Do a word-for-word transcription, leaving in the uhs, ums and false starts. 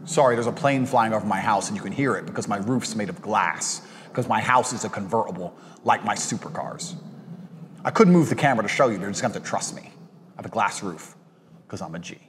Sorry, there's a plane flying over my house and you can hear it because my roof's made of glass, because my house is a convertible, like my supercars. I could move the camera to show you, but you're just gonna have to trust me. I have a glass roof, because I'm a G.